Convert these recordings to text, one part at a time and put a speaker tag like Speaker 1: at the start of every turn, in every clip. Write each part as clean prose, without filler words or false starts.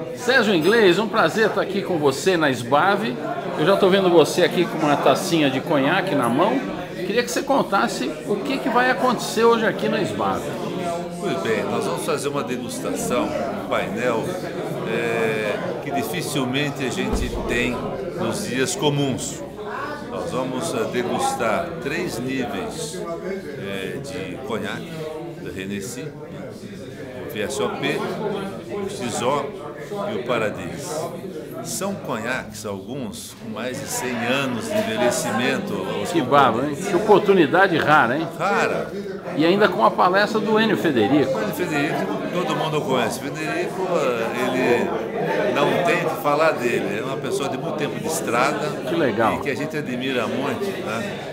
Speaker 1: Sérgio Inglês, um prazer estar aqui com você na SBAV. Eu já estou vendo você aqui com uma tacinha de conhaque na mão. Queria que você contasse o que vai acontecer hoje aqui na SBAV.
Speaker 2: Muito bem, nós vamos fazer uma degustação, um painel que dificilmente a gente tem nos dias comuns. Nós vamos degustar 3 níveis de conhaque da Hennessy, o VSOP, o XO e o Paradis. São conhaques, alguns, com mais de 100 anos de envelhecimento.
Speaker 1: Que bárbaro, hein? Que oportunidade rara, hein?
Speaker 2: Rara.
Speaker 1: E ainda com a palestra do Ennio Federico.
Speaker 2: O Ennio Federico, todo mundo conhece. O Federico, ele não tem que falar dele. É uma pessoa de muito tempo de estrada.
Speaker 1: Que legal.
Speaker 2: E que a gente admira muito, né?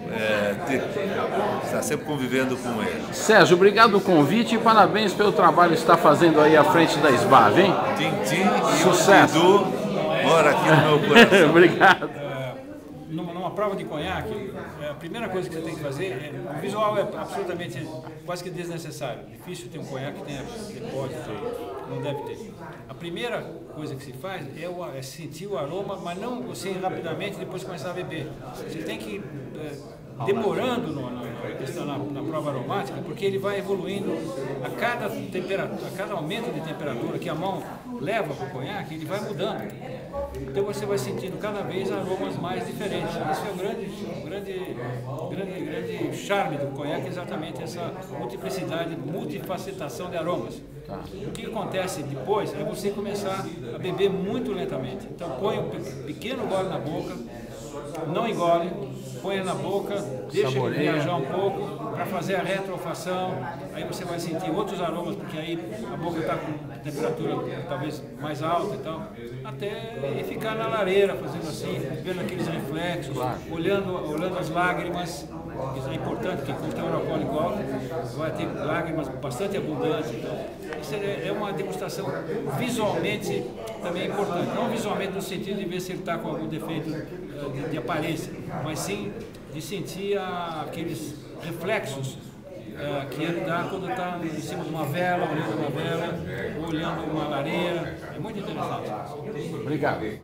Speaker 2: Está sempre convivendo com ele.
Speaker 1: Sérgio, obrigado pelo convite e parabéns pelo trabalho que está fazendo aí à frente da SBAV, hein?
Speaker 2: Tintim e
Speaker 1: sucesso.
Speaker 2: o Dudu mora aqui no meu coração.
Speaker 1: Obrigado.
Speaker 3: Numa prova de conhaque, a primeira coisa que você tem que fazer o visual é absolutamente, quase que desnecessário. Difícil ter um conhaque que tenha depósito, não deve ter. A primeira coisa que se faz é sentir o aroma, mas não você rapidamente depois começar a beber. Você tem que demorando na prova aromática, porque ele vai evoluindo a cada temperatura, a cada aumento de temperatura que a mão leva para o conhaque, ele vai mudando. Então você vai sentindo cada vez aromas mais diferentes. Esse é o grande charme do conhaque, exatamente essa multiplicidade, multifacetação de aromas. O que acontece depois é você começar a beber muito lentamente. Então põe um pequeno gole na boca, não engole, põe na boca, deixa ele viajar um pouco para fazer a retrofação. Aí você vai sentir outros aromas, porque aí a boca está com temperatura talvez mais alta e tal, até ficar na lareira fazendo assim, vendo aqueles reflexos, olhando as lágrimas. Isso é importante, porque quando tem um alcoólico alto, vai ter lágrimas bastante abundantes. Então, isso é uma degustação visualmente também importante. Não visualmente no sentido de ver se ele está com algum defeito de aparência, mas sim de sentir aqueles reflexos que ele dá quando está em cima de uma vela, olhando uma vela, ou olhando uma lareira. É muito interessante.
Speaker 1: Obrigado.